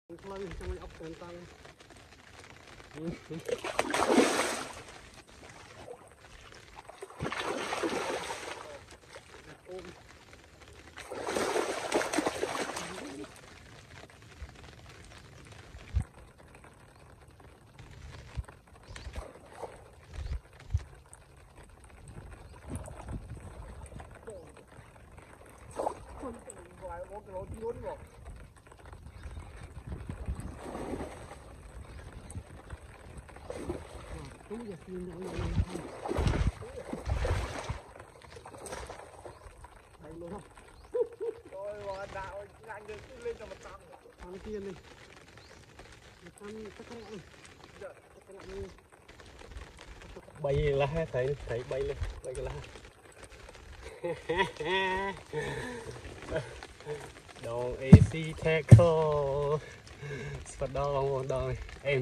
Khơi trong cái ốc tường tăng ôm vài bốn cái lỗ nhún rồi túi giờ phim nữa đây luôn không rồi và đạo nhanh được lên cho một trăm thằng kia đi một trăm chắc cái lạnh bay lá thấy bay lên bay cái lá đồ AC tackle spot đo đo em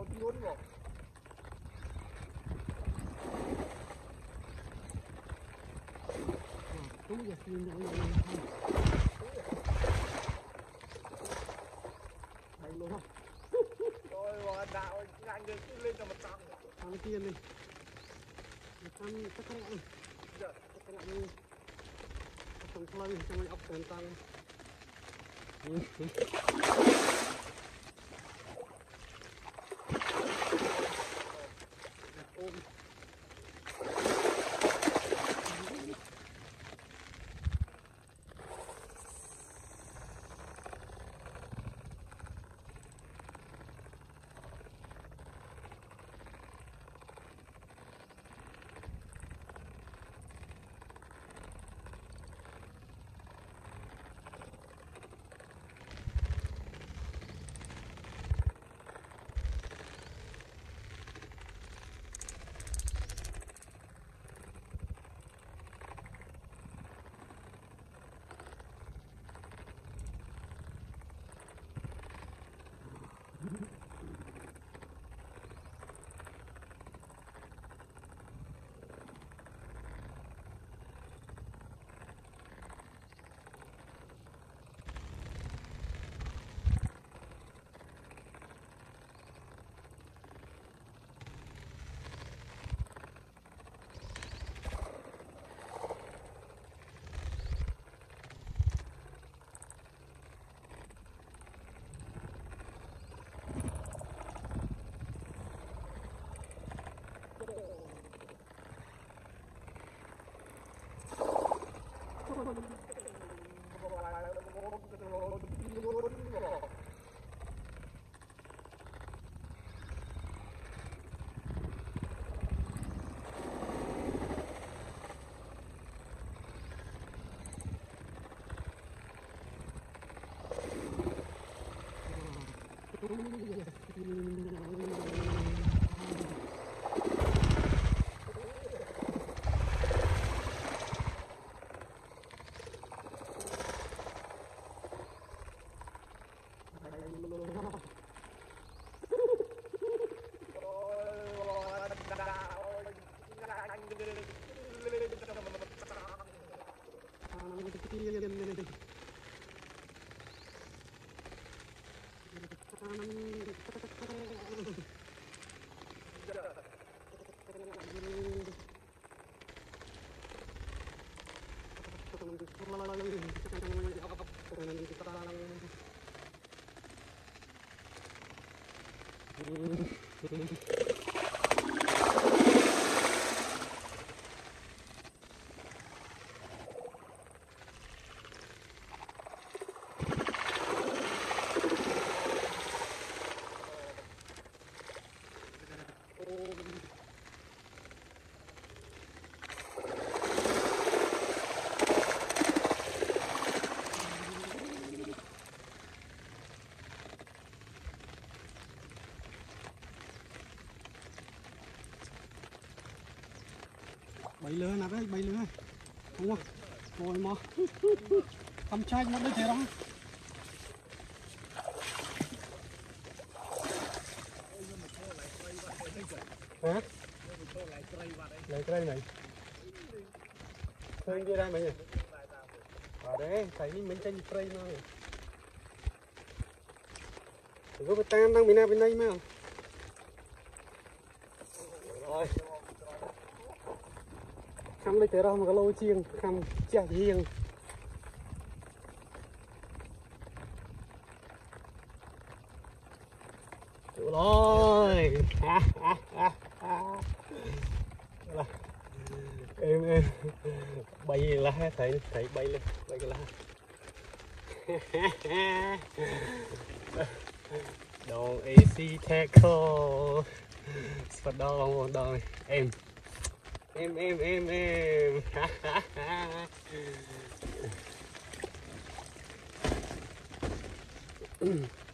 luôn rồi. Đúng rồi, bay luôn không? Rồi đạo nhanh được lên cho một trăm. Thằng kia này. Một trăm chắc cái này. Dạ, cái này đi. Không play trong cái ốc tàn tăng. Ôm. Bay lửa nè đấy, bay lửa. Đúng không? Ngồi mà. Cầm chai nó đây thế đó. Hả? Lấy cái đây này. Khơi kia đây mày nhỉ? Ở đấy, thấy mình tranh spray nó. Có cái tam đang bên đây mà. Rồi. Khăm lấy thế đó mà có lô chiêng, khăm chả riêng. Rồi. Em bay lá thấy bay lên bay cái lá. Đồ AC tackle. Spot đo em. Em